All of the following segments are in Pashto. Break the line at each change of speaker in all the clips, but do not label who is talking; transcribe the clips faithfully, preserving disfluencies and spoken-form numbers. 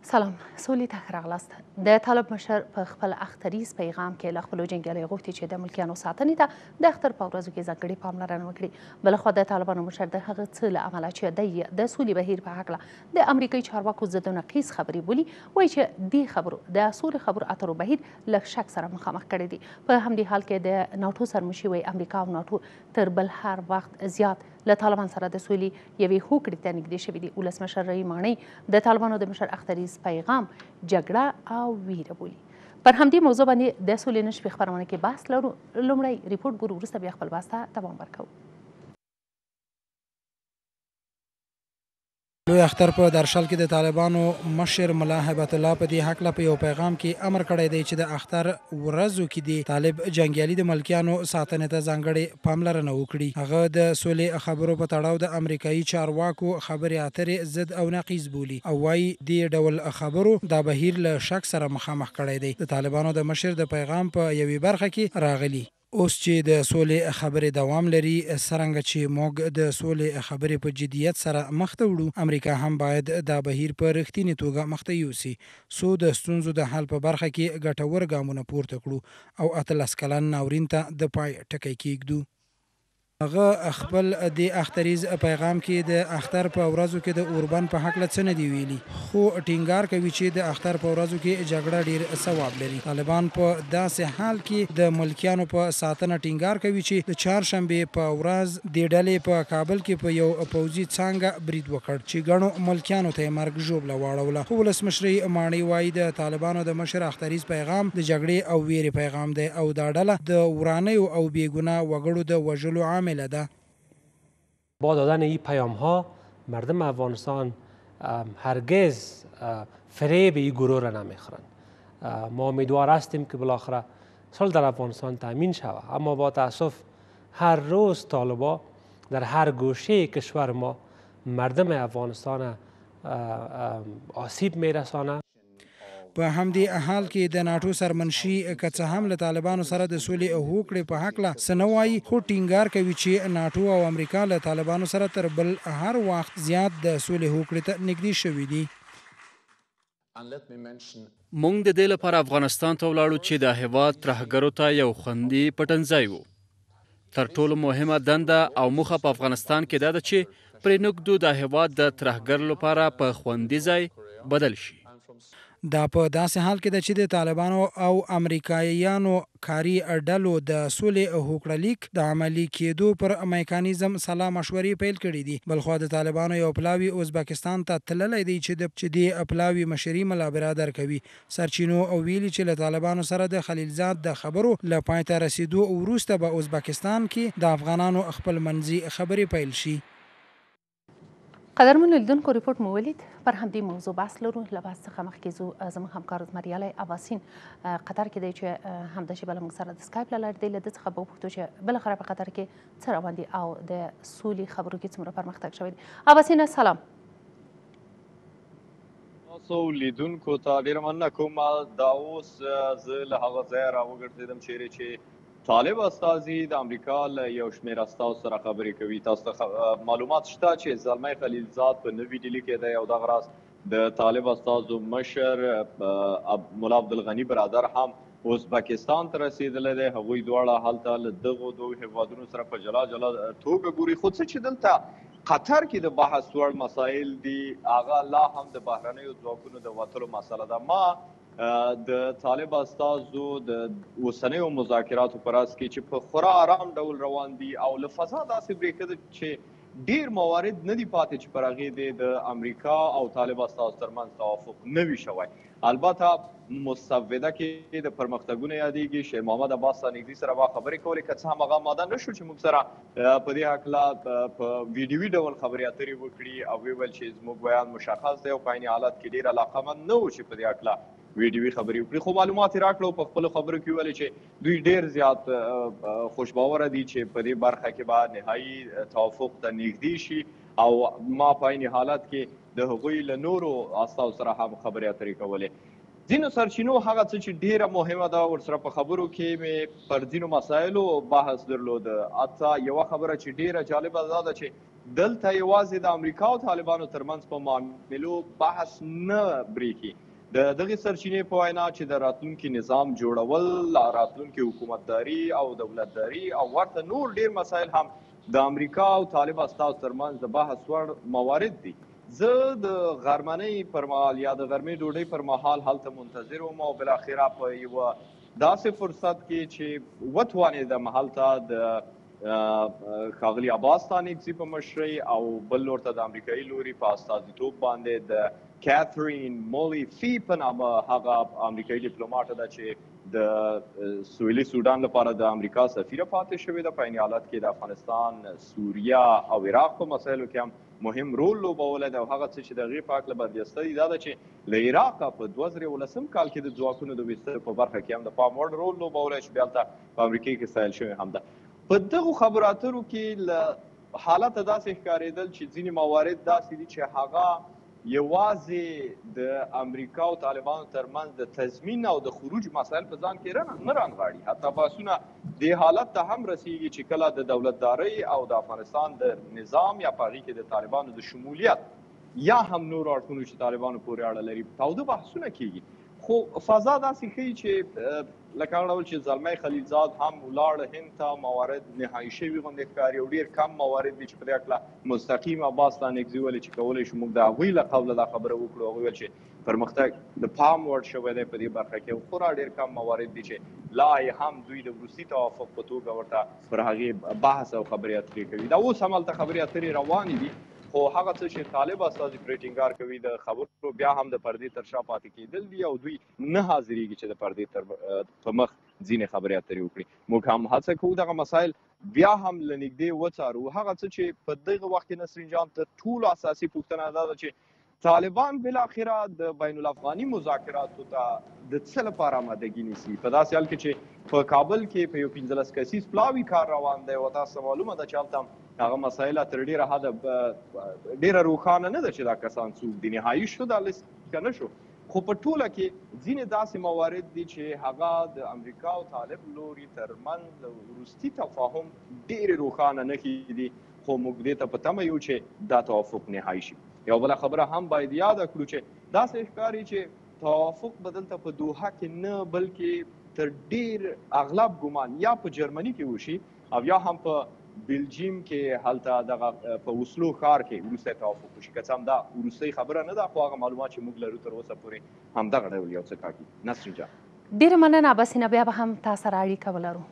سلام، سولې ته ښه راغلاست. د طالب مشر په خپل اختریز پیغام کې له خپلو جنګیالیو غوښتي چې د ملکیانو ساتنې ته د اختر په ورځو کې ځانګړې پاملرنه وکړي. بلخوا د طالبانو مشر د هغه څه له امله چې دی د سولې بهیر په هکله د امریکایي چارواکو ضد و نقیض خبرې بولي، وایي چې دې خبرو د سولې خبرو اترو بهیر له شک سره مخامخ کړی دی. په همدې حال کې د ناټو سرمشي وایي امریکا او ناټو تر بل هر وخت زیات له طالبان سره د سولې یوې هوکړې ته نږدې شوي دي. ولسمشر رحیم ماڼۍ د طالبانو د مشر اختریز پیغام جګړه او ویره بولي. پر همدې موضوع باندې د سولې نن شپې خپرونه کې بحث لرو. لومړی ریپورټ ګورو، وروسته بیا خپل بحث ته دوام ورکوو.
لوی اختر په درشل کې د طالبانو مشر ملا هیبت الله په دې هکله په یو پیغام کې امر کړی دی چې د اختر ورځو کې د طالب جنګیالي د ملکیانو ساتنې ته ځانګړې پاملرنه وکړي. هغه د سولې خبرو په تړاو د امریکایي چارواکو خبرې اترې ضد او نقیض بولي او وایي دې ډول خبرو دا بهیر له شک سره مخامخ کړی دی. د طالبانو د مشر د پیغام په یوې برخه کې راغلي اوس چې د سولې خبرې دوام لري، څرنګه چې موږ د سولې خبرې په جدیت سره مخ ته وړو، امریکا هم باید دا بهیر په رښتینې توګه مخ ته یوسي څو د ستونزو د حل په برخه کې ګټور ګامونه پورته کړو او اتلس کلن ناورین ته د پای ټکی کېږدو. هغه خپل د اختریز پیغام کې د اختر په ورځو کې د اوربند په هکله څه نه دی ویلي، خو ټینګار کوي چې د اختر په ورځو کې جګړه ډیر ثواب لري. طالبان په داسې حال کې د ملکیانو په ساتنه ټینګار کوي چې د چهارشنبې په ورځ د ډلې په کابل کې په یو پوځي څانګه برید وکړ چې ګڼو ملکیانو ته یې مرګ ژوبله واړوله. خو ولسمشر ماڼۍ وایي د طالبانو د مشر اختریز پیغام د جګړې او ویرې پیغام دی او دا ډله د ورانیو او بیګناه وګړو د وژلو عامل ده.
با دادن این پیام ها مردم افغانستان هرگز فریب این گروه را نمیخورند. ما امیدوار هستیم که بالاخره صلح در افغانستان تامین شود، اما با تاسف هر روز طالبا در هر گوشه کشور ما مردم افغانستان آسیب میرسانه.
په همدې حال کې د ناټو سرمنشي که څه هم له طالبانو سره د سولې هوکړې په هکله څه نه وایي، خو ټینګار کوي چې ناټو او امریکا له طالبانو سره تر بل هر وخت زیات د سولې هوکړې ته نږدې شوي دي.
موږ د دې لپاره افغانستان ته ولاړو چې د هیواد ترهګرو ته یو خوندي پټنځای وو. تر ټولو مهمه دنده او موخه په افغانستان کې دا ده چې پرې نږدو د هیواد د ترهګر لپاره په خوندي ځای بدل شي.
دا په داسې حال کې ده چې د طالبانو او امریکایانو کاري ډلو د سولې هوکړه لیک د عملي کېدو پر میکانیزم سلا مشورې پیل کړي دي. بلخوا د طالبانو یو پلاوي ازبکستان ته تللی دی چې د چې د پلاوي مشري ملا برادر کوي. سرچینو او ویلي چې له طالبانو سره د خلیلزاد د خبرو له پای ته رسیدو وروسته به ازبکستان کې د افغانانو خپل منځي خبرې پیل شي.
قدرمنو لیدونکو، ریپورټ مو ولید. پر همدې موضوع بحث لرو. له بحث څخه مخکې ځو زموږ همکار زمریالی اباسین قطر کې دی چې همدا شیبه له موږ سره د سکایپ له لارې دی. له ده څخه به وپوښتو چې بالاخره په قطر کې څه روان دي او د سولې خبرو کې څومره پرمختګ شوی دی. اباسین سلام.
تاسو لیدونکو ته ډېره مننه کوم. دا اوس زه له هغه ځایه راوګرځېدم چیرې چې طالب استازي د امریکا له یو شمېر استازو سره خبرې کوي. تاسو ته معلومات شته چې زلمی خلیلزاد په نوي ډیلي کې دی او دغه راز د طالب استازو مشر ملا عبدالغني برادر هم ازبکستان ته رسېدلی دی. هغوی دواړه هلته له دغو دوو هیوادونو سره په جلا جلا توګه ګوري. خو څه چې دلته قطر کې د بحث وړ مسایل دي هغه لا هم د بهرنیو ځواکونو د وتلو مسله ده. ما د طالب استازو د اوسنیو مذاکراتو په راز کې چې په خورا آرام ډول روان دي او له فضا داسې برېښده چې ډیر موارد نه دي پاتې چې پر هغې د د امریکا او طالب استازو ترمنځ توافق نه وي شوی. البته مسوده کې د پرمختګونه یادېږي. شیر محمد عباس سانګزي سره به خبرې کولې، که څه هم هغه ماده نه شو چې موږ سره په دې هکله په ویډیوي ډول خبرې اترې وکړي او ویې ویل چې زموږ بیان مشخص دی او په عین حالت کې ډېر علاقمند نه و چې په دې هکله ویډیوي خبرې وکړي. خو معلومات یې راکړو په خپلو خبرو کې ویلې چې دوی ډېر زیات خوشباوره دي چې په دې برخه کې به نهایي توافق ته نږدې شي او ما په عین حالت کې د هغوی له نورو استازو سره هم خبرې اترې کولې. ځینو سرچینو هغه څه چې ډېره مهمه ده ورسره په خبرو کې مې پر ځینو مسایلو بحث درلوده. حتی یوه خبره چې ډېره جالبه دا ده چې دلته یوازې د امریکا او طالبانو ترمنځ په معاملو بحث نه بریښي. د دغې سرچینې په وینا چې د راتلونکي نظام جوړول، راتلونکي حکومتداري او دولتداري او ورته نور ډېر مسایل هم د امریکا او طالب استازو ترمنځ د بحث وړ موارد دي. زه د غرمنۍ پر مهال یا د غرمې ډوډۍ پر مهال هلته منتظر وم او بالاخره په یوه داسې فرصت کې چې وتوانېدم هلته د ښاغلي عباس ستانکزي په مشرۍ او بل ورته د امریکایي لوري په استازیتوب باندې د کاترین مولی فی په نامه هغه امریکایي ډیپلوماټه ده چې د سویلي سودان لپاره د امریکا سفیره پاتې شوې ده. په عین حالت کې د افغانستان، سوریه او عراق په مسایلو کې هم مهم رول لوبولی دی او هغه څه چې د هغې په هکله بردیسته دي دا ده چې له عراقه په دوه زره یولسم کال کې د ځواکونو د ویستلو په برخه کې هم د پام وړ رول لوبولی چې بیا هلته په امریکا کې ستایل شوی هم ده. په دغو خبرو اترو کې له حالته داسې ښکارېدل چې ځینې موارد داسې دي چې هغه یوازې د امریکا او طالبانو ترمنځ د تضمین او د خروج مسایل په ځان کې نه رانغاړي. حتی بحثونه دې حالت ته هم رسیږي چې کله د دولتدارۍ او د افغانستان د نظام یا په هغې کې د طالبانو د شمولیت یا هم نورو اړخونو چې طالبانو پورې اړه لري تاوده بحثونه کېږي. خو فضا داسې ښیي چې لکه هغه ډول چې زلمی خلیلزاد هم ولاړ هند ته موارد نهایي شوي غوندې ښکاري او ډېر کم موارد دي چې په دې هکله مستقیم عباس ستانکزي ویلي چې کولی شو موږ د هغوی له قوله دا خبره وکړو. هغوی ویل چې پرمختګ د پام وړ شوی دی په دې برخه کې او خورا ډېر کم موارد دي چې لا یې هم دوی د وروستي توافق په توګه ورته پر هغې بحث او خبرې اترې کوي. دا اوس هم هلته خبرې اترې روانې دي خو هغه څه چې طالب استازي پرې ټینګار کوي د خبرو بیا هم د پردې تر شا پاتې کېدل دي او دوی نه حاضرېږي چې د پردې تر په مخ ځینې خبرې اترې وکړي. موږ هم هڅه کوو دغه مسایل بیا هم له نږدې وڅارو. هغه څه چې په دغه وخت کې نسرین جان تر ټولو اساسي پوښتنه دا ده چې طالبان بالاخره د بین الافغاني مذاکراتو ته د څه لپاره آمادګي نیسي. په داسې حال کې چې په کابل کې په یو پنځلس کسیز پلاوي کار روان دی او تاسو معلومه ده چې هلته هغه مسایل تر ډېره حده ډېره روښانه نه ده چې دا کسان څوک دي. نهایي شو دا لیست که نه شو خو په ټوله کې ځینې داسې موارد دي چې هغه د امریکا او طالب لوري ترمنځ وروستي تفاهم ډېرې روښانه نښې دي خو موږ دې ته په تمه یو چې دا توافق نهایي شي. یو بله خبره هم باید یاده کړو چې داسې ښکاري چې توافق به دلته په دوحه کې نه بلکې تر ډېر اغلب ګمان یا په جرمني کې وشي او یا هم په بلجیم کې هلته دغه په اوسلو ښار کې وروستی توافق وشي. که څه هم دا وروستۍ خبره نه ده خو هغه معلومات چې موږ لرو تر اوسه پورې همدغه ډول یو څه کاږي. نسرین جان
ډېره مننه عباسینه، بیا به هم تا سره اړیکه ولرو.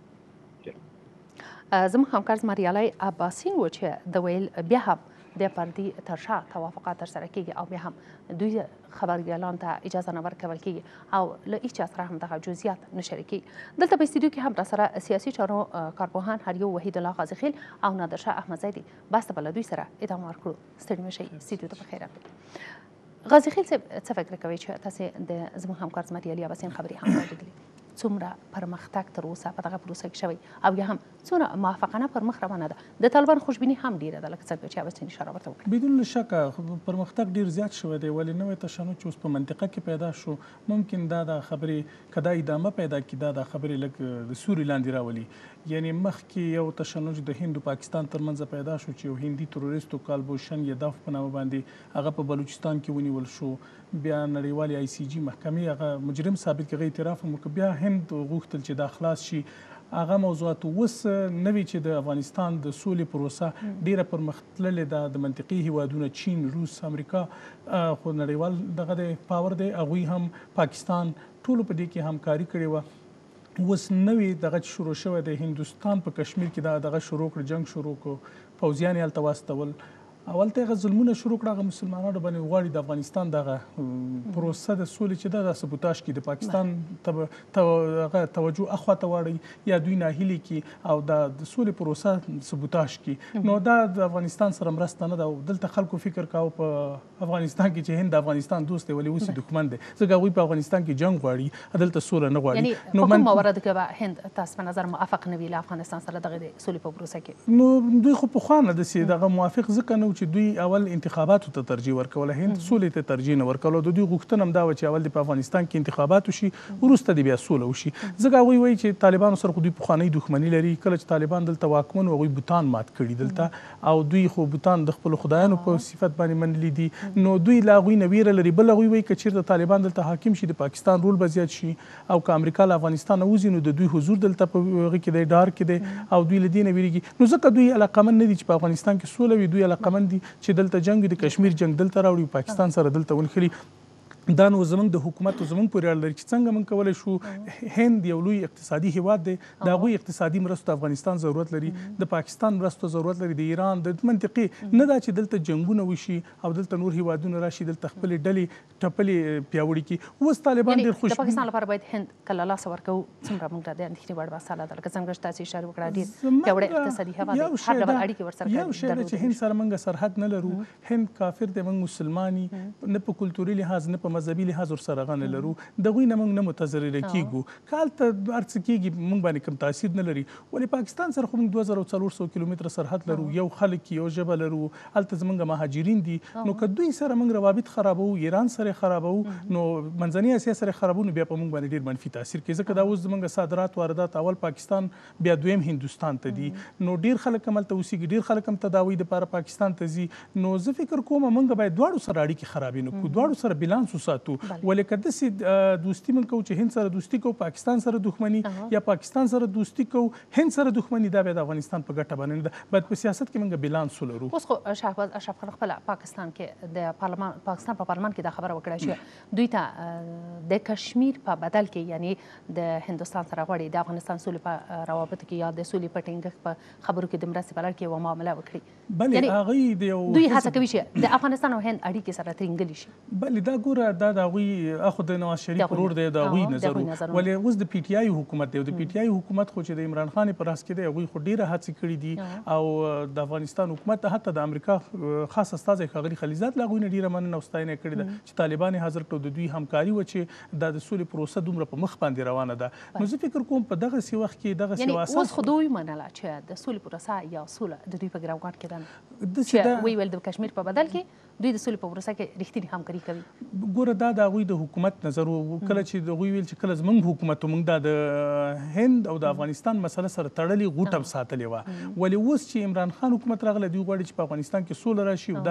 زموږ همکار زمریالی عباسین و چې د ویل بیا هم د پردې تر شا توافقات ترسره کېږي او بیا هم دوی خبرګیالانو ته اجازه نه ورکول کېږي او له هېچ چا سره هم دغه جزئیات نه شریکېږي. دلته په استودیو کې هم راسره سیاسي چارو کارپوهان هریو وحید الله غازیخیل او نادرشاه احمدزی دي. بس ته به له دوی سره ادامه ورکړو. ستړي مه شئ، استودیو ته بخیر راغلئ. غازیخیل صاحب څه فکر کوئ چې تاسې د زموږ همکار زمریالي عباسین خبرې هم واورېدلې؟ څومره پرمختګ تر اوسه په دغه پروسه کې شوی او یا هم څومره موافقانه پر مخ روانه ده؟ د طالبان خوشبیني هم ډیره ده لکه څنګه چې عباسین اشاره ورته وکړه.
بدون شک پرمختګ ډیر زیات شوی دی ولې نوی تشنج چې اوس په منطقه کې پیدا شو ممکن دا د خبرې که دا ادامه پیدا کړي دا د خبرې لږ د سوري لاندې راولي. یعنی مخکې یو تشنج د هند او پاکستان ترمنځ پیدا شو چې یو هندي تروریستو کالبوشن یداف په نامه باندې هغه په بلوچستان کې ونیول شو. بیا نړیوالې آی سی جي محکمې هغه مجرم ثابت کړي اعتراف هم وکړ. بیا هند غوښتل چې دا خلاص شي. هغه موضوعات اوس نوي چې د افغانستان د سولې پروسه ډیره پرمختللې ده. د منطقي هیوادونه چین، روس، امریکا خو نړیوال دغه د پاور دی هغوی هم پاکستان ټولو په دې کې همکاري کړې وه. اوس نوي دغه شروع شوی د هندوستان په کشمیر کې دا دغه شروع کړ، جنگ شروع کړ، پوځیان یې هلته واستول. اولته هغه ظلمونه شروع کړه هغه مسلمانانو باندې غواړي د افغانستان دغه پروسه د سولې چې ده دا سبوتاژ کړي، د پاکستان هغه توجه اخواته واړوي یا دوی ناهیلي کړي او دا د سولې پروسه سبوتاژ کړي. نو دا د افغانستان سره مرسته نه ده. دلته خلکو فکر کاوه په افغانستان کې چې هند د افغانستان دوست دی ولې اوس یې دښمن دی ځکه هغوی په افغانستان کې جنګ غواړي دلته سوله نه غواړي.
یعنې په کوم موارد کې به هند تاسو په نظر موافق نه وي له افغانستان سره دغه د سولې په پروسه کې؟
نو دوی خو پخوا نه داسې دغه موافق ځکه نه چې دوی اول انتخاباتو ته ترجیح ورکوله، هند سولې ته ترجیح نه ورکوله. د دوی غوښتنه هم دا وه چې اول د په افغانستان کې انتخابات وشي، وروسته د بیا سوله وشي. ځکه هغوی وایي چې طالبانو سره خو دوی پخوانۍ دښمني لري. کله چې طالبان دلته واکمن وو هغوی بوتان مات کړي دلته، او دوی خو بوتان د خپلو خدایانو په صفت باندې منلي دي، نو دوی له هغوی نه ویره لري. بل هغوی وایي که چېرته طالبان دلته حاکم شي د پاکستان رول به زیات شي، او که امریکا له افغانستان نه وځي نو د دوی حضور دلته په هغه کې دی، ډار کې دی، او دوی له دې نه ویرېږي. نو ځکه دوی علاقمند نه دي چې په افغانستان کې سوله وي. دوی علاقمند دي چې دلته جنګ وي، د کشمیر جنګ دلته راوړي، پاکستان سره دلته ونښلي. دا نو زموږ د حکومت زموږ پورې اړه لري چې څنګه موږ کولی شو. هند یو لوی اقتصادي هیواد دی، د هغوی اقتصادي مرستو افغانستان ضرورت لري، د پاکستان مرستو ضرورت لري، د ایران د منطقې نه دا چې دلته جنګونه وشي او دلته نور هیوادونه راشي دلته خپلې ډلې ټپلې پیاوړې کړي. اوس طالبان ډېر خوش
د پاکستان لپاره باید هند کله لاس ورکوو، څومره موږ ته د اندېښنې وړ مسله ده. لکه څنګه چې تاسو اشاره وکړه ډېر پیاوړی اقتصادي هیواد دی، هر ډول اړیکې ورسره
یو شی ده چې هند سره موږ سرحد نه لرو. هند کافر دی، موږ مسلمان یو، نه په کلتوري لحاظ نه په مذهبي لحاظ ورسره غه نه لرو. د هغوی نه موږ نه متضرره کېږو. که هلته هر څه کېږي موږ باندې کوم تاثیر نه لري. ولې پاکستان سره خو موږ دوه زره څلور سوه کیلومتره سرحد لرو، یو خلک یو ژبه لرو، هلته زموږ مهاجرین دي. نو که دوی سره موږ روابط خرابوو، ایران سره خرابوو، نو منځنۍ اسیا سره خرابوو، نو بیا په موږ باندې ډېر منفي تاثیر کوي. ځکه دا اوس زموږ صادرات واردات اول پاکستان، بیا دویم هندوستان ته دي. نو ډېر خلک هم هلته اوسېږي، ډېر خلک هم تداوی دپاره پاکستان ته ځي. نو زه فکر کوم موږ باید دواړو سره اړیکې خرابې نه کړو، دواړو سره بیلانس وساتو. ولې که داسې دوستي موږ کوو چې هند سره دوستي کوو، پاکستان سره دښمني، یا پاکستان سره دوستي کوو، هند سره دښمني، دا بیا د افغانستان په ګټه باندې نه ده. باید په سیاست کې موږ بیلانس ولرو.
اوس خو شهباز اشرف خان خپله پاکستان کې د پارلمان پاکستان په پارلمان کې دا خبره وکړه چې دوی ته د کشمیر په بدل کې، یعنی د هندوستان سره غواړي د افغانستان سولې په روابطو کې یا د سولې په ټینګښت په خبرو کې د مرستې په لړ کې یوه معامله وکړي.
بلې هغوی د یو
دوی هڅه کوي چې د افغانستان او هند اړیکې سره ترینګلي شي.
بلې دا ګوره دا د هغوی اخو د نواز شریف ورور دی، د هغوی نظر و. ولې اوس د پی ټي آی حکومت دی، او د پی ټي آی حکومت خو چې د عمران خان په راس کې دی، هغوی خو ډېره هڅې کړي دي. او د افغانستان حکومت ته حتی د امریکا خاص استازی ښاغلي خلیزات له هغوی نه ډېره مننه او ستاینه کړې ده چې طالبان یې حاضر کړو. د دوی همکاري وه چې دا د سولې پروسه دومره په مخ باندې روانه ده. نو زه فکر کوم په دغسې وخت کې دغسې
یعنې اوس خو دوی منله چې د سولې پروسه یا سوله د دوی په ګروګان کې ده، چې ویې ویل د کشمیر په بدل کې دوی د سولې په پروسه کې رښتینې همکاري کوي.
ګوره دا د هغوی د حکومت نظر و. کله چې د هغوی ویل چې کله زموږ حکومت موږ دا د هند او د افغانستان مسله سره تړلې غوټه هم ساتلې وه. ولې اوس چې عمران خان حکومت راغلی، دوی غواړي چې په افغانستان کې سوله راشي، او دا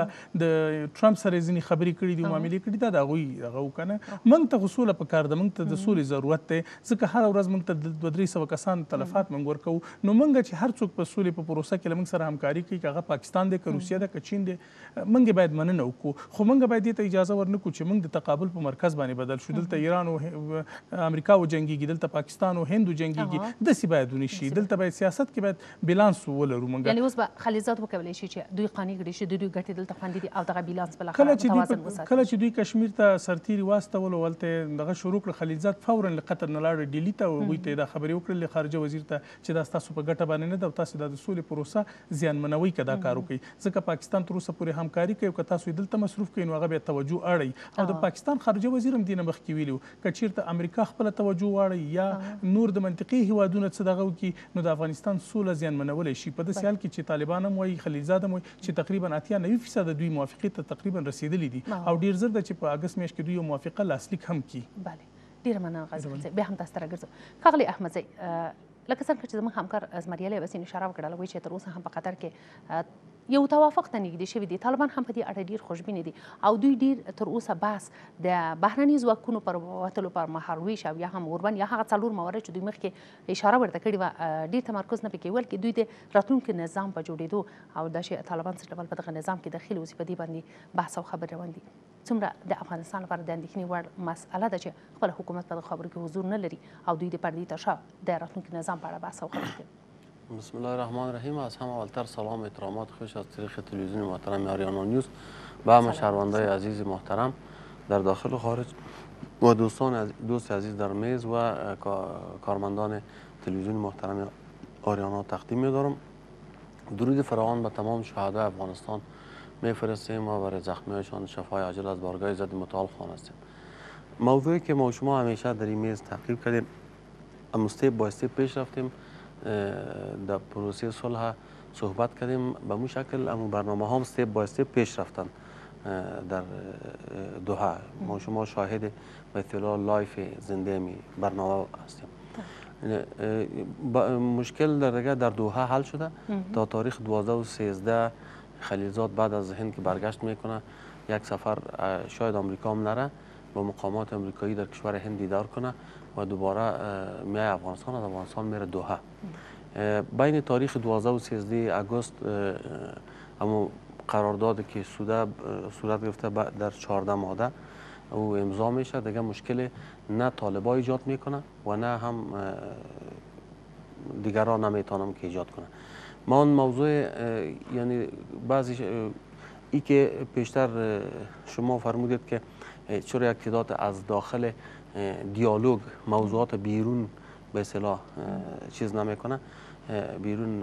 د ټرمپ سره ځینې خبرې کړي دي، معاملې کړي، دا د هغوی هغه و که نه. موږ ته خو سوله پکار ده، موږ ته د سولې ضرورت دی، ځکه هره ورځ موږ ته دوه درې سوه کسان تلفات موږ ورکوو. نو موږ چې هر څوک په سولې په پروسه کې له موږ سره همکاري کوي، که هغه پاکستان دی، که روسیه ده، که چین دی، موږ باید مننه وکړو. خو موږ باید دې ته اجازه ورنه کړو چې موږ د تقابل په مرکز باندې بدل شو. دلته ایران او امریکا وجنګېږي، دلته پاکستان او هند وجنګېږي، داسې باید ونه شي. دلته باید سیاست کې باید بیلانس ولرو. موږ
یعنې اوس به خلیزات وکولی شي چې دوی قانع کړي چې د دوی ګټې دلته خوندي دي او دغه بیلانس بالاخره متوازن وساتي.
کله چې دوی کشمیر ته سرتیري واستول او هلته دغه شروع کړه، خلیزات فورا له قطر نه لاړه ډیلي ته، او هغوی ته یې دا خبرې وکړلې خارجه وزیر ته چې دا ستاسو په ګټه باندې نه ده، او تاسو دا د سولې پروسه زیانمنوئ که دا کار وکړئ. ځکه پاکستان تر اوسه پورې همکاري کوي، او که تاسو یې دلته مصروف کړئ نو هغه بیا توجه اړوي. او د پاکستان خارجه وزیر هم دې نه مخکې ویلي و که چېرته امریکا خپله توجه واړوي یا نور د منطقې هیوادونه څه دغه وکړي، نو د افغانستان سوله زیانمنولی شي. په داسې حال کې چې طالبان هم وایي، خلیلزاد هم وایي چې تقریبا اتیا نوي فیصده دوی موافقې ته تقریبا رسېدلي دي، او ډېر زر ده چې په اګست میاشت کې دوی یو موافقه لاسلیک هم کړي.
بله، ډېره مننه غازي خان صاحب. بیا هم تاسو ته راګرځو. ښاغلی احمدزی، لکه څنګه چې زموږ همکار زمریالی بسین اشاره وکړله، وایي چې تر اوسه هم په قطر کې یو توافق ته نږدې شوي دي. طالبان هم په دې اړه ډېر خوشبینې دي، او دوی ډېر تر اوسه بحث د بهرني ځواکونو پر وتلو پر مهالویش او یا هم اوربند یا هغه څلور موارد چې دوی مخکې اشاره ورته کړې وه، ډېر تمرکز نه پرې کوي، بلکې دوی د راتلونکي نظام په جوړېدو او دا چې طالبان څه ډول په دغه نظام کې داخل اوسي، په دې باندې بحث او خبرې روان دي. څومره د افغانستان لپاره د اندېښنې وړ مسئله ده چې خپل حکومت په دغه خبرو کې حضور نه لري او دوی د پردې تر شا د راتلونکي نظام په اړه بحث او خبرې کوي.
بسم الله الرحمن الرحیم. از همه اولتر سلام و احترامات خوش از طریق تلویزیون محترم آریانا نیوز به همه شهروندای عزیز محترم در داخل و خارج و دوستان دوست عزیز در میز و کارمندان تلویزیون محترم آریانا تقدیم می‌دارم. درود فراوان به تمام شهدای افغانستان میفرستیم و برای زخمی‌هایشان شفای عاجل از بارگاه عزت متعال خوان هستیم. موضوعی که ما شما همیشه در این میز تعقیب کردیم، استپ با استپ پیش رفتیم در پروسه صلح صحبت کردیم. به مو شکل امو برنامه هم استپ با استپ پیش رفتن در دوحه. ما شما شاهد به اطلاع لایف زنده می برنامه هستیم. مشکل در دیگه در دوحه حل شده. تا تاریخ دوازده و سیزده خلیلزاد بعد از هند که برگشت میکنه یک سفر شاید آمریکا هم نره با مقامات امریکایی در کشور هند دیدار کنه و دوباره میای افغانستان، از افغانستان میره دوحه. بین تاریخ دوازده و سیزده اگست اما قراردادی که سوده صورت گرفته در چهارده ماده او امضا میشه. دیگه مشکل نه طالبا ایجاد میکنه و نه هم دیگران نمیتونم که ایجاد کنه. ما اون موضوع یعنی بعضی ای که پیشتر شما فرمودید که چرا یک تعداد از داخل دیالوگ موضوعات بیرون به اصطلاح چیز نمیکنه، بیرون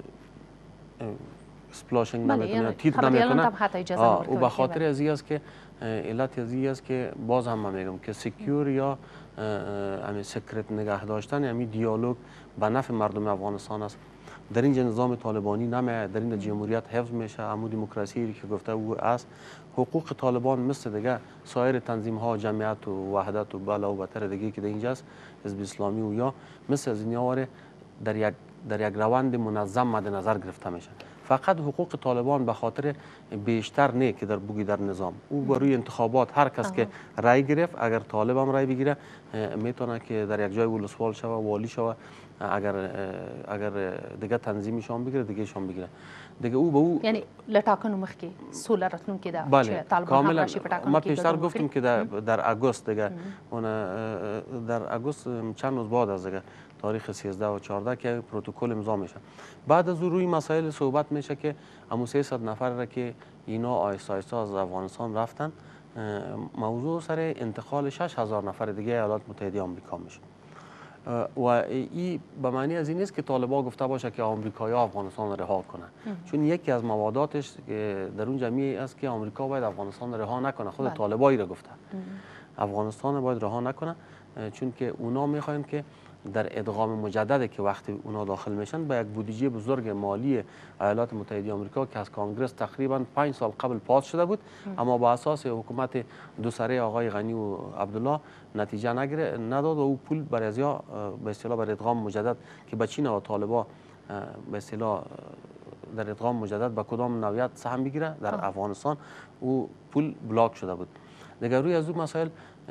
سپلاشنگ نمیکنه، تیتر نمیکنه. او به خاطر ازی است که علت ازی است که باز هم من میگم که سکیور یا همین سکرت نگه داشتن همین دیالوگ به نفع مردم افغانستان است. در اینجا نظام طالبانی نمیاد، در این جمهوریت حفظ میشه. امو دموکراسی که گفته او است. حقوق طالبان مثل دیگه سایر تنظیم ها، جمعیت و وحدت و بالا و بتر دیگه که در اینجاست، حزب اسلامی و یا مثل از اینها در یک در یک روند منظم مد نظر گرفته میشه. فقط حقوق طالبان به خاطر بیشتر نه که در بوگی در نظام او برای انتخابات هر کس که رای گرفت، اگر طالب هم رای بگیره میتونه که در یک جای ولسوال شوه، والی شوه، اگر اگر دیگه تنظیمشان بگیره دیگه شان بگیره دیگه او به او
یعنی لټاکنو مخکې سوله راتلونکي ده
بله کاملا. ما پیشتر
گفتیم
گفتیم که در در اگست دیگه اون در اگست چند روز بعد از دیگه تاریخ سیزده و چهارده که پروتکل امضا میشه. بعد از روی مسائل صحبت میشه که همون سیصد نفر را که اینا آیسته آیسته از افغانستان رفتن، موضوع سر انتقال شش هزار نفر دیگه ایالات متحده آمریکا میشه. و این به معنی از این نیست که طالبا گفته باشه که آمریکایی افغانستان رها کنه، چون یکی از مواداتش در اون جمعی است که آمریکا باید افغانستان رها نکنه. خود طالبایی را گفته افغانستان باید رها نکنه، چون که اونا میخواین که در ادغام مجدد که وقتی اونا داخل میشن با یک بودجه بزرگ مالی ایالات متحده آمریکا که از کانگرس تقریبا پنج سال قبل پاس شده بود، اما با اساس حکومت دو سره آقای غنی و عبدالله نتیجه نگیره نداد و او پول برای ازیا به اصطلاح بر ادغام مجدد که به چین و طالبا به اصطلاح در ادغام مجدد به کدام نوعیت سهم بگیره در افغانستان، او پول بلاک شده بود. دیگر روی از اون مسائل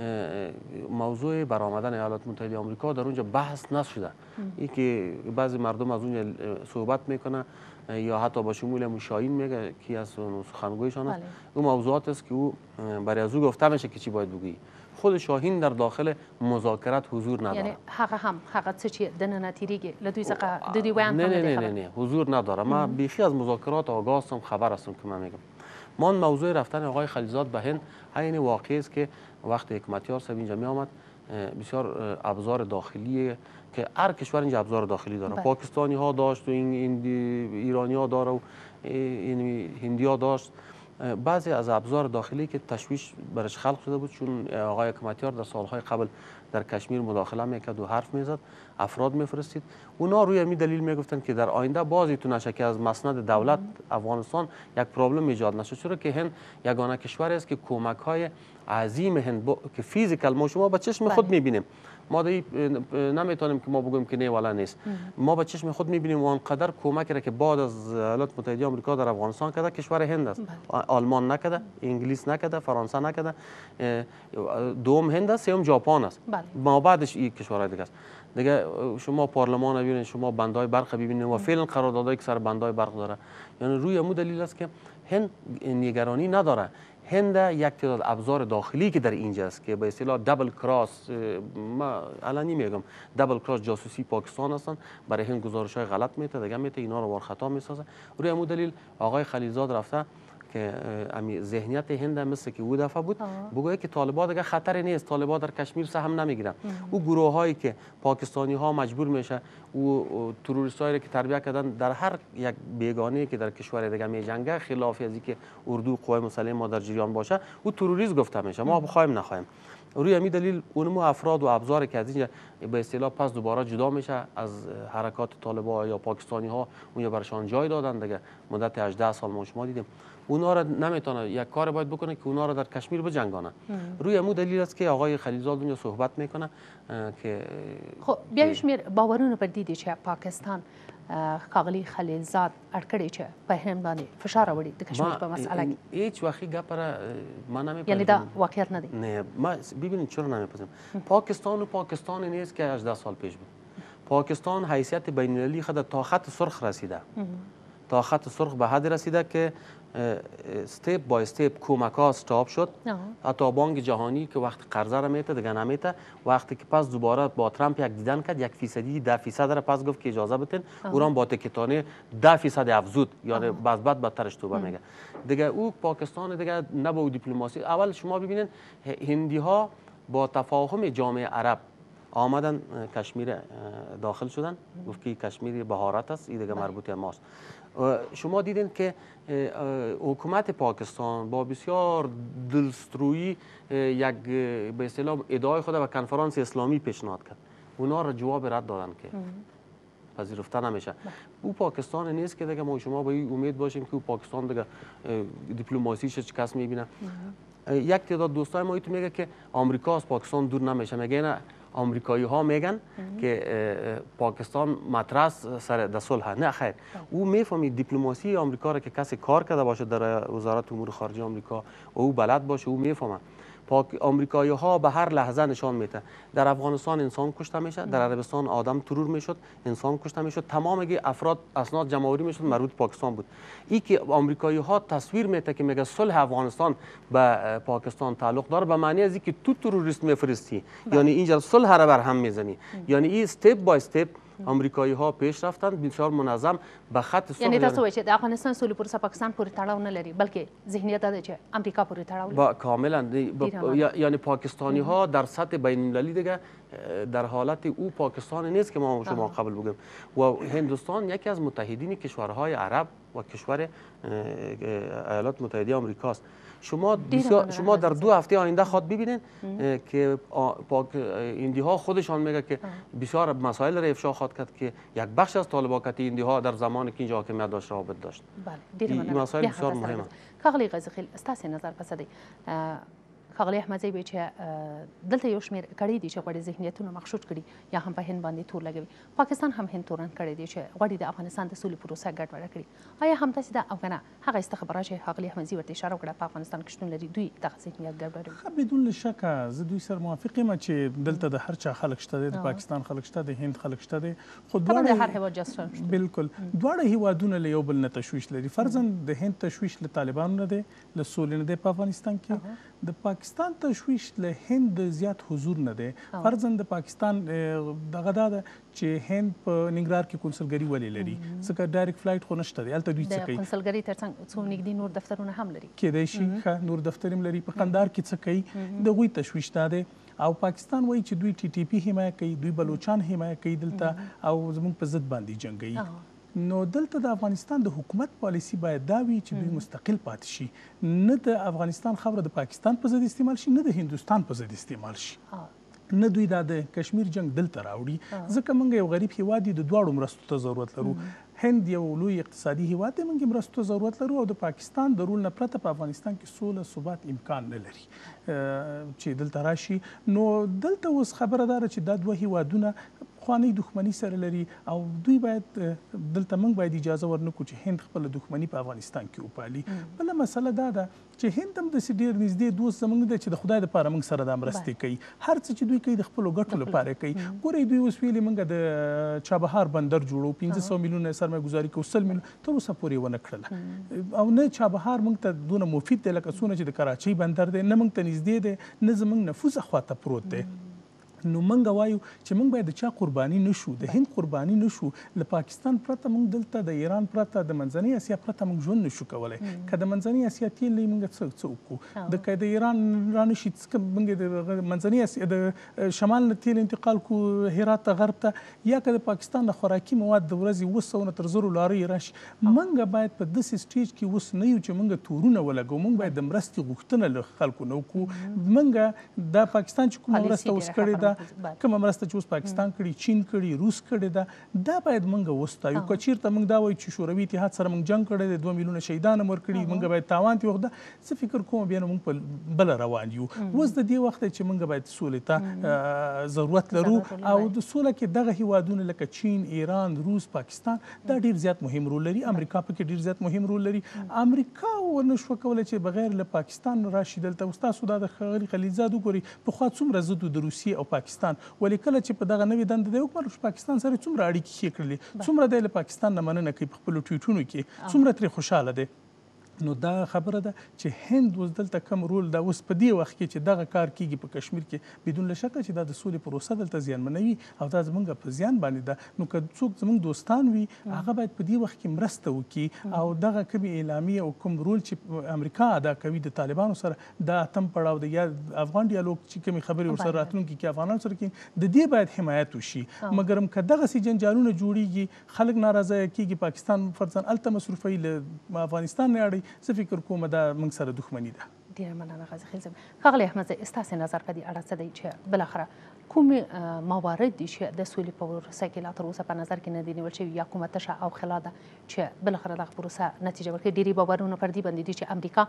موضوع برآمدن ایالات متحده آمریکا در اونجا بحث نشده. این که بعضی مردم از اونجا صحبت میکنه یا حتی با شمول مشاهین میگه که از سخنگویشان است، اون موضوعات است که او برای از او گفته میشه که چی باید بگی. خود شاهین در داخل مذاکرات حضور نداره.
یعنی هغه هم هغه څه چې دننه تیریږي له دوی څخه د دې ویان
نه نه نه نه حضور نداره. ما بیخی از مذاکرات آگاه هستم، خبر هستم که من میگم. ما موضوع رفتن آقای خلیلزاد به هند عین واقعی است که وقتی حکمتیار صاحب اینجا می آمد بسیار ابزار داخلی که هر کشور اینجا ابزار داخلی داره. بله. پاکستانی ها داشت و این ایرانی ها داره و این هندی ها داشت. بعضی از ابزار داخلی که تشویش برش خلق شده بود، چون آقای حکمتیار در سالهای قبل در کشمیر مداخله میکرد و حرف میزد، افراد میفرستید. اونا روی همین دلیل میگفتن که در آینده بازی تو نشه که از مسند دولت افغانستان یک پرابلم ایجاد نشه، چرا که هند یگانه کشور است که کمک های عظیم هند با... که فیزیکال ما شما با چشم خود میبینیم. ما دی نمیتونیم که ما بگویم که نه والا نیست. ما با چشم خود میبینیم و آنقدر کمکی را که بعد از ایالات متحده آمریکا در افغانستان کرده کشور هند است. آلمان نکرده، انگلیس نکرده، فرانسه نکرده، دوم هند است، سوم ژاپن است. ما بعدش این کشورهای دیگه است. دیگه شما پارلمان ببینید، شما بندهای برق ببینید و فعلا قراردادایی که سر بندهای برق داره. یعنی روی امو دلیل است که هند نگرانی نداره. هند یک تعداد ابزار داخلی که در اینجا است که به اصطلاح دبل کراس، ما علنی میگم دبل کراس جاسوسی پاکستان هستن، برای هند گزارش های غلط میته، دیگه میته اینا رو وار خطا میسازه. روی همون دلیل آقای خلیلزاد رفته که امی ذهنیت هند هم مثل که او دفعه بود بگوید که طالبان دیگه خطری نیست، طالبان در کشمیر سهم نمیگیرن. او گروه هایی که پاکستانی ها مجبور میشه او تروریست هایی که تربیت کردن در هر یک بیگانه که در کشور دیگه می جنگه، خلاف از اینکه اردو قوای مسلح ما در جریان باشه، او تروریست گفته میشه. ما بخوایم نخوایم. روی همین دلیل اونمو افراد و ابزار که از اینجا به اصطلاح پس دوباره جدا میشه از حرکات طالبان یا پاکستانی ها، اونجا برشان جای دادن دیگه. مدت هجده سال ما شما دیدیم اونا را نمیتونه، یک کار باید بکنه که اونا را در کشمیر بجنگانه. روی همون دلیل است که آقای خلیلزاد اونجا صحبت میکنه که
خب بیا شمیر باورونه پر دیدی چې پاکستان ښاغلي خلیلزاد اړکړی چې په هند باندې فشار راوړي د کشمیر په مسئله کې
هیچ وقتی گپ را ما نمیپذیرم.
یعنی دا واقعیت ندی؟
نه ما ببینید چرا نمیپذیرم. پاکستان و پاکستان نیست که هجده سال پیش بود. پاکستان حیثیت بین المللی خود تا خط سرخ رسیده. تا خط سرخ به حد رسیده که استپ با استپ کمک ها استاپ شد. حتی بانک جهانی که وقت قرضه را میته دیگه نمیته، وقتی که پس دوباره با ترامپ یک دیدن کرد، یک فیصدی ده فیصد را پس گفت که اجازه بدین، او را با تکتانه ده فیصد افزود، یعنی باز بعد بدترش توبه میگه دیگه. او پاکستان دیگه نه با دیپلماسی. اول شما ببینید هندی ها با تفاهم جامعه عرب آمدن کشمیر داخل شدن، گفت که کشمیر بهارت است، این دیگه مربوط به ماست. شما دیدین که حکومت پاکستان با بسیار دلسترویی یک به اصطلاح ادعای خود به کنفرانس اسلامی پیشنهاد کرد. اونا را جواب رد دادن که پذیرفته نمیشه. او پاکستان نیست که دیگه ما شما با این امید باشیم که او پاکستان دیگه دیپلماسیش چه کس میبینه. یک تعداد دوستای ما میگه که آمریکا از پاکستان دور نمیشه. میگه نه، آمریکایی ها میگن که پاکستان مترس سر در صلح. نه خیر، او میفهمید دیپلماسی آمریکا را که کسی کار کرده باشه در وزارت امور خارجه آمریکا، او بلد باشه، او میفهمه. آمریکایی ها به هر لحظه نشان میده. در افغانستان انسان کشته میشه، در عربستان آدم ترور میشد، انسان کشته میشد، تمام افراد اسناد جمع آوری میشد مربوط پاکستان بود. ای که آمریکایی ها تصویر میده که میگه صلح افغانستان به پاکستان تعلق داره، به معنی از اینکه تو تروریست میفرستی، یعنی اینجا صلح را بر هم میزنی. یعنی این استپ بای استپ آمریکایی ها پیش رفتن بسیار منظم به خط صلح.
یعنی تاسو وایي چې د افغانستان سولې پروسه پاکستان پورې تړاو نه لري، بلکې ذهنیت دا دی چې امریکا پورې تړاو لري.
کاملا یعنی پاکستانی ها در سطح بین المللی دیگه در حالت او پاکستان نیست که ما شما قبل بگیم. و هندوستان یکی از متحدین کشورهای عرب و کشور ایالات متحده آمریکاست. شما شما در دو هفته آینده خود ببینید که هندی ها خودشان میگه که بسیار مسائل را افشا خواهد کرد که یک بخش از طالبات هندی ها در زمانی که اینجا حاکمیت داشت رابط داشت.
بله،
این مسائل بسیار مهمه.
ښاغلی غازیخیل، ستاسې نظر پس دی ښاغلی احمدزی وایي چې دلته یو شمېر کړي دي چې غواړي ذهنیتونه مغشوش کړي یا هم په هند باندې تور لګوي. پاکستان هم هند تورن کړی دی چې غواړي د افغانستان د سولې پروسه ګډوډه کړي. آیا همداسې ده او که نه هغه استخبارات چې ښاغلي احمدزي ورته اشاره وکړه په افغانستان کې شتون لري، دوی دغه ذهنیت ګډوډوي؟
بدون شکه زه دوی سره موافق یم چې دلته د هر چا خلک شته دی، د پاکستان خلک شته دی، هند خلک شته دی، خو
دواړه د هر هېواد جاسوسان شته.
بالکل دواړه هېوادونه له یو بل نه تشویش لري. فرضاً د هند تشویش له طالبانو نه دی، له سولې نه دی په افغانستان کې. د پاکستان تشویش له هند زیات حضور نه دی. فرضاً د پاکستان دغه دا ده چې هند په ننګرهار کې کنسلګري ولې لري، ځکه ډایرکټ فلایټ خو نشته دی. هلته دوی څه کوي؟
د کنسلګري تر څنګ څو نږدې نور دفترونه هم لري.
کیدای شي ښه نور دفتر هم لري. په قندهار کې څه کوي؟ د هغوی تشویش دا دی. او پاکستان وایي چې دوی ټي ټي پي حمایه کوي، دوی بلوچان حمایه کوي دلته او زموږ په ضد باندې جنګوي. نو دلته د افغانستان د حکومت پالیسی باید دا وي چې دوی مستقل پاتې شي، نه د افغانستان خبره د پاکستان په ضد استعمال شي، نه د هندوستان په ضد استعمال شي، نه دوی دا د کشمیر جنگ دلته راوړي. ځکه موږ یو غریب هیواد یو، د دواړو مرستو ته ضرورت لرو. هند یو لوی اقتصادي هیواد دی، موږ مرستو ته ضرورت لرو، او د پاکستان د رول نه پرته په افغانستان کې سوله ثبات امکان نه لري چې دلته راشي. نو دلته اوس خبره داره چې دا دوه هیوادونه خوانی دښمنی سره لري او دوی باید دلته موږ باید اجازه ورنکړو چې هند خپل دښمنی په افغانستان کې وپالي. بله مسله دا ده چې هند هم داسې ډېر نږدې دوست زموږ دی چې د خدای دپاره موږ سره دا مرستې کوي. هر څه چې دوی کوي د خپلو ګټو لپاره کوي. ګورئ دوی اوس ویلي موږ د چابهار بندر جوړو، پنځه سوه میلیونه سرمایه ګزاري کوو، سل میلیون تر اوسه پورې ونه کړله. او نه چابهار موږ ته دونه مفید دی لکه څونه چې د کراچۍ بندر دی، نه موږ ته نږدې دی، نه زموږ نفوذ خواته پروت دی. نو موږ وایو چې موږ باید د چا قرباني نشو، د هند قرباني نشو. له پاکستان پرته موږ دلته د ایران پرته د منځنۍ اسیا پرته موږ ژوند نشو کولی. که د منځنۍ اسیا تیل نه موږ څه څه وکړو، د که د ایران رانشي موږ د منځنۍ اسیا د شمال نه تیل انتقال کړو هرات ته غرب ته، یا که د پاکستان د خوراکي مواد د ورځې اووه سوه نه تر زرو لارۍ راشي. موږ باید په داسې سټیج کې اوس نه یو چې موږ تورونه ولګو. موږ باید د مرستې غوښتنه له خلکو نه وکړو. موږ د پاکستان چې کومه مرسته اوس کړې ده، کومه مرسته چې اوس پاکستان کړي، چین کړي، روس کړي ده، دا باید موږ وستایو. که چېرته موږ دا وایو چې شوروي اتحاد سره موږ جنګ کړی دی، دوه میلیونه شهیدان هم ورکړي، موږ باید تاوان ترې وخورو، زه فکر کوم بیا نو موږ په بله روان یو. اوس د دې وخت چې موږ باید سولې ته ضرورت لرو، او د سوله کې دغه هیوادونه لکه چین، ایران، روس، پاکستان دا ډېر زیات مهم رول لري. امریکا پکې ډېر زیات مهم رول لري. امریکا ونشوه کولی چې بغیر له پاکستان راشي دلته. اوس تاسو دا د ښاغلي خلیلزاد وګورئ، پخوا څومره ضد و د روسیې او پاکستان، ولې کله چې په دغه نوې دنده دی وکړل پاکستان سره څومره اړیکې ښې کړلې، څومره دی له پاکستان نه مننه کوي په خپلو ټویټونو کې، څومره ترې خوشحاله دی. نو دا خبره ده چې هند اوس دلته کم رول ده. اوس په دې وخت کې چې دغه کار کیږي په کشمیر کې، بدون له شکه چې دا د سولې پروسه دلته زیانمنوي او دا زموږ په زیان باندې ده. نو که څوک زموږ دوستان وي، هغه باید په دې وخت کې مرسته وکړي، او دغه کومې اعلامیې او کوم رول چې امریکا ادا کوي د طالبانو سره، دا اتم پړاو دی یا افغان ډیالوګ چې کومې خبرې ورسره راتلونکي کې افغانانو سره کوي، د دې باید حمایت وشي. مګر هم که دغسې جنجالونه جوړیږي، خلک ناراضه کېږي، پاکستان فرضاً هلته مصروفوي، له افغانستان نه اړوي، زه فکر کوم دا موږ سره دښمني ده.
ډېره مننه غازي خیل صاحب. ښاغلی احمد، ستاسې نظر په دې اړه څه دی چې بالاخره کومې موارد دي چې د سولې په پروسه کې لا تر اوسه په نظر کې نه دي نیول شوي، یا کومه تشه او خلا ده چې بالاخره دغه پروسه نتیجه ورکوي؟ ډېرې باورونه پر دې باندې دي چې امریکا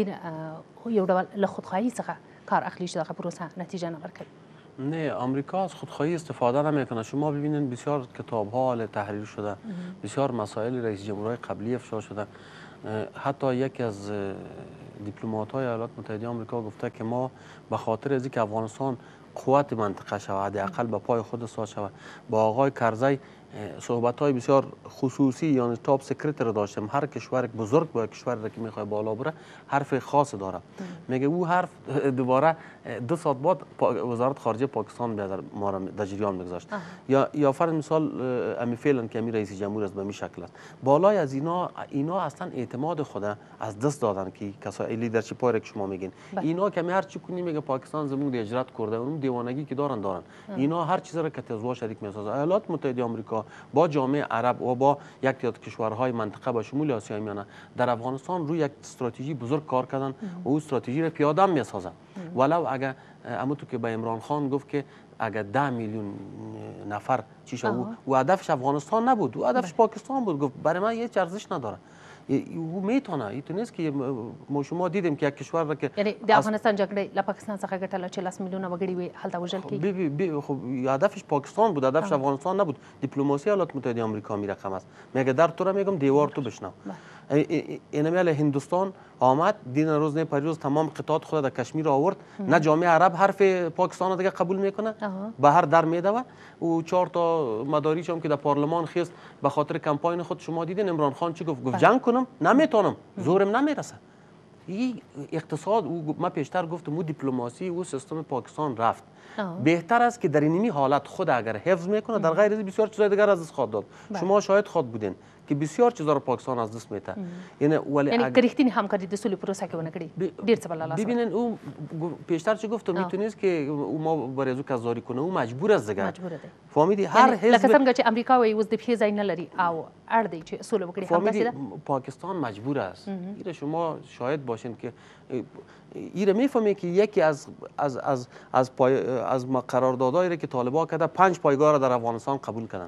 ډېر یو ډول له خودخواهی څخه کار اخلي چې دغه پروسه نتیجه نه ورکوي.
نه، آمریکا از خودخواهی استفاده نمیکنه. شما ببینید بسیار کتاب ها تحریر شده، بسیار مسائل رئیس جمهورهای قبلی افشا شده. حتی یکی از دیپلمات های ایالات متحده آمریکا گفته که ما به خاطر از اینکه افغانستان قوت منطقه شود، حداقل به پای خود ساز شود، با آقای کرزی صحبت های بسیار خصوصی یعنی تاپ سکرت رو داشتیم. هر کشور بزرگ با کشور را که میخواد بالا بره حرف خاص داره. میگه او حرف دوباره دو ساعت بعد وزارت خارجه پاکستان به ما را در جریان میگذاشت. یا یا فرض مثال امی فعلا که امی رئیس جمهور است به می شکل است. بالای از اینا اینا اصلا اعتماد خود از دست دادن که کسای لیدرشپ های که شما میگین. اینا که هر چی کنی میگه پاکستان زمون هجرت کرده، اون دیوانگی که دارن دارن. اینا هر چیز را که تزوا شریک میسازه. ایالات متحده آمریکا با جامعه عرب و با یک تعداد کشورهای منطقه به شمول آسیای میانه در افغانستان روی یک استراتژی بزرگ کار کردن و او استراتژی را پیاده میسازن. ولو اگر اما تو که به عمران خان گفت که اگر ده میلیون نفر چی شد، و هدفش افغانستان نبود، و هدفش پاکستان بود. گفت برای من هیچ ارزش نداره. او میتونه اینطور نیست که ما شما دیدیم که یک کشور را که
یعنی د افغانستان جګړې له پاکستان څخه ګټله چې لس میلیونه وګړي وي هلته وژل کېږي.
خب هدفش پاکستان بود، هدفش افغانستان نبود. دیپلماسی ایالات متحده آمریکا می رقم است. میگه در تو را میگم دیوار تو بشنو. اینمیال هندوستان آمد دین روز نه پریروز تمام قطعات خود در کشمیر آورد. نه جامعه عرب حرف پاکستان دیگه قبول میکنه، به هر در میده و چهار تا مداریش هم که در پارلمان خیست به خاطر کمپاین خود. شما دیدین عمران خان چی گفت؟ گفت جنگ کنم نمیتونم، زورم نمیرسه. این اقتصاد او ما پیشتر گفتم او دیپلماسی او سیستم پاکستان رفت. بهتر است که در اینمی حالت خود اگر حفظ میکنه، در غیر از بسیار چیزای دیگر از دست خواهد داد. شما شاهد خود بودین که بسیار چیزا رو پاکستان از دست میده. یعنی ولی
یعنی کریختینی همکاری د سولې پروسه کې ونه کړي ډیر څه بل الله.
ببینن او پیشتر چه گفتم میتونست که او ما برای زو کزاری کنه، او مجبور است دیگه.
مجبور دی.
فهمیدی هر حزب
لکه څنګه چې امریکا وایي اوس د پښې ځای نه لري او اړ دی چې سوله وکړي.
فهمیدی پاکستان مجبور است. این شما شاهد باشین که این میفهمه که یکی از از از از پای از قراردادهایی که طالبان کرده پنج پایگاه را در افغانستان قبول کردن.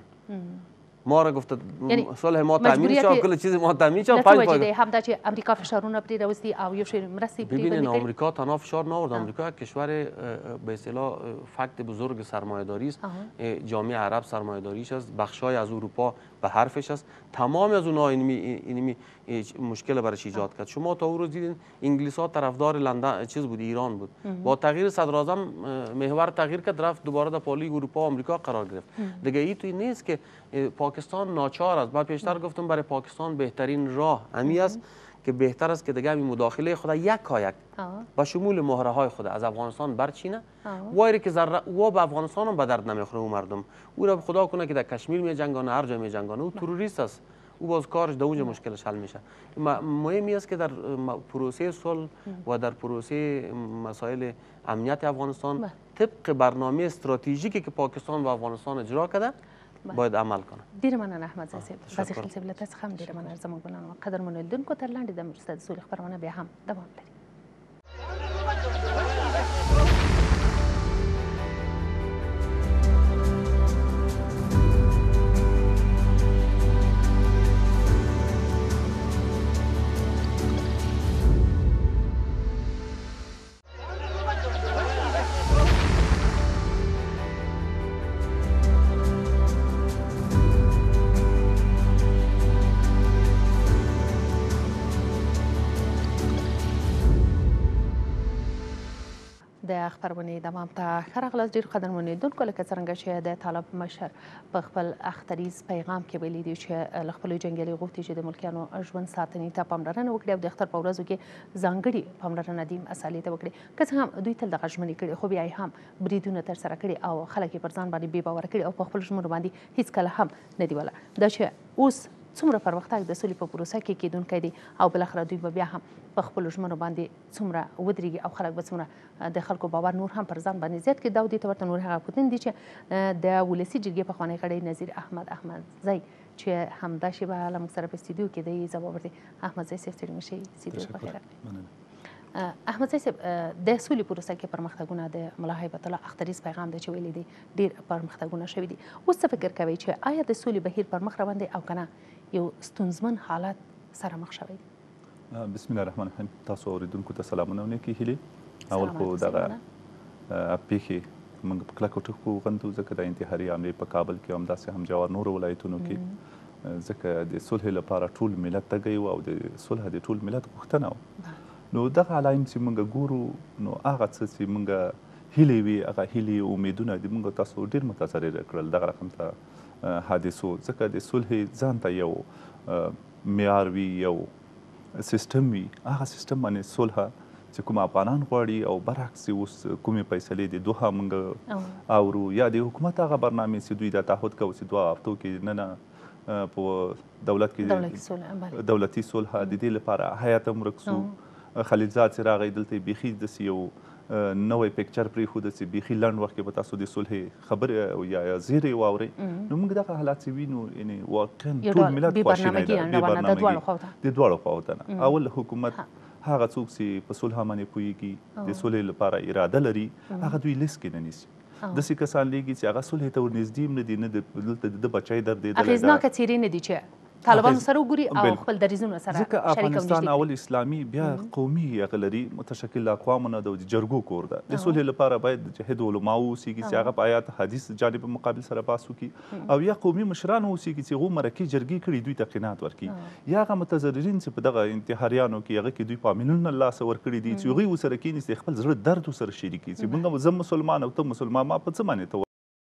ما را گفت صلح ما تامین شد، کل چیز ما تامین شد.
پنج پایگاه هم دا چې امریکا فشارونه پرې راوستي او یو شی مرستې پرې
ببینین امریکا تنها فشار نآورد. امریکا کشور به اصطلاح فکت بزرگ سرمایه‌داری است. جامعه عرب سرمایه‌داریش است، بخشای از اروپا به حرفش است. تمام از اونها اینمی اینمی مشکل برش ایجاد کرد. شما تا او روز دیدین انگلیس ها طرفدار لندن چیز بود، ایران بود. با تغییر صدراعظم محور تغییر کرد، رفت دوباره در پالی اروپا و آمریکا قرار گرفت. دیگه این توی نیست که پاکستان ناچار است. من پیشتر گفتم برای پاکستان بهترین راه امی است که بهتر است که دیگه مداخله خود یکایک به شمول مهره های خود از افغانستان برچینه. وایری که ذره او به افغانستان هم به درد نمیخوره او مردم. او را خدا کنه که در کشمیر می جنگانه، هر جا می جنگانه، او تروریست است. او باز کارش در اونجا مشکلش حل میشه. مهمی است که در پروسه صلح و در پروسه مسائل امنیت افغانستان طبق برنامه استراتژیکی که پاکستان و افغانستان اجرا کرده باید عمل کنه.
ډیره مننه احمد زی صاحب. غازي خلیل صاحب له تاسو څخه هم ډیره مننه. زموږ ګلانو قدرمنو لیدونکو تر لاندې د وروسته د سولې خپرونه بیا هم دوام لري. د خپرونې دوام ته ښه راغلاست. ډېر قدرمنو لیدونکو، لکه څرنګه چې د طالب مشر په خپل اختریز پیغام کې ویلي دي چې له خپلو جنګیالي غوښتي چې د ملکیانو ژوند ساتنې ته پاملرنه وکړي او د اختر په ورځو کې ځانګړې پاملرنه دې مسالې ته وکړي. که څه هم دوی تل دغه ژمنې کړي، خو بیا یې هم بریدونه ترسره کړي او خلک یې پر ځان باندې بې باوره کړي او په خپلو ژمنو باندې هېڅکله هم نه دي ولاړ. دا چې اوس څومره پرمختګ د سولې په پروسه کې کېدونکی دی او بالاخره دوی به بیا هم په خپلو ژمنو باندې څومره ودرېږي او خلک به څومره د خلکو باور نور هم پر ځان باندې زیات کړي. دا دې ته ورته نور هغه پوتین دي چې د ولسي جرګې پخوانی غړی نظیر احمد احمدزی چې همدا شیبه له موږ سره په استودیو کې دی ځواب ورکړي. احمدزی صاحب ستړي مه شئ، استودیو په خیر راغلئ. احمدزی صاحب، د سولې پروسه کې پرمختګونه د ملا هیبت الله اختریز پیغام دی چې ویلي دي ډېر پرمختګونه شوي دي. اوس څه فکر کوئ چې آیا د سولې بهیر پر مخ روان دی او که نه یو ستونزمن حالت سره مخ شوی دی؟
بسم الله الرحمن الرحیم. تاسو اوریدونکو ته سلامونه او نیکې هیلې. اول خو دغه پیښې موږ په کلکو ټکو غندو، ځکه د انتحاري حملې په کابل کې همداسې هم جوار نورو ولایتونو کې، ځکه د صلح لپاره ټول ملت تږی و او د صلح د ټول ملت غوښتنه وه. نو دغه علایم چې موږ ګورو، نو هغه څه چې موږ هیلې وي، هغه هیلې امیدونه دي موږ تاسو ډېر متضرر کړل دغه رقم ته حادثو. ځکه د صلح ځان ته یو معیار وي، یو سیستم وي. هغه سیستم باندې صلح چې کوم افغانان غواړي او برعکس اوس کومې فیصلې د دوحه موږ اورو، یا د حکومت هغه برنامې چې دوی دا تعهد کوي چې دوه هفتو کې نه نه په دولت کې دولتي صلح د دې لپاره هیات هم ورکسو. خلیلزاد چې راغی دلته بیخي داسې یو نوی پکچر پرېښوده چې بیخي لنډ وخت کې به تاسو د صلح خبرې یا زیرې واورئ. نو موږ دغه حالات چې وینو، یعنې واقعا ټول ملت خواشینی ده، بې برنامګي د دواړو خواوو نه. اول حکومت هغه څوک چې په صلح باندې پوهېږي، د صلح لپاره اراده لري، هغه دوی لیست کې نه نیسي. داسې کسان لیږي چې هغه صلح ته ورنږدې هم نه دي، نه دلته د بچی درد
اغېزناکه څېرې نه دي چې طالبانو سره وګوري او خپل دریځونه سره شریک
ځکه افغانستان اول اسلامي بیا قومي هغه لري، متشکل اقوامو نه د جرګو کور ده. د صلح لپاره باید جهد علما واوسېږي چې هغه په آیات حدیث جانب مقابل سره باس وکړي، او یا قومي مشران واوسېږي چې هغو مرکې جرګې کړي دوی ته قناعت ورکړي، یا هغه متضررین چې په دغه انتحاریانو کې هغه کې دوی پاملونه لاسه ورکړي دي چې هغوی ورسره کښېني خپل زړه درد ورسره شریک کړي چې موږ زه مسلمان او ته مسلمان، ما په څه باندې ته